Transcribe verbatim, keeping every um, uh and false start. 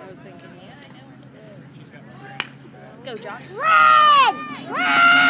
was thinking, yeah, I know. Go, Josh. Run! Run!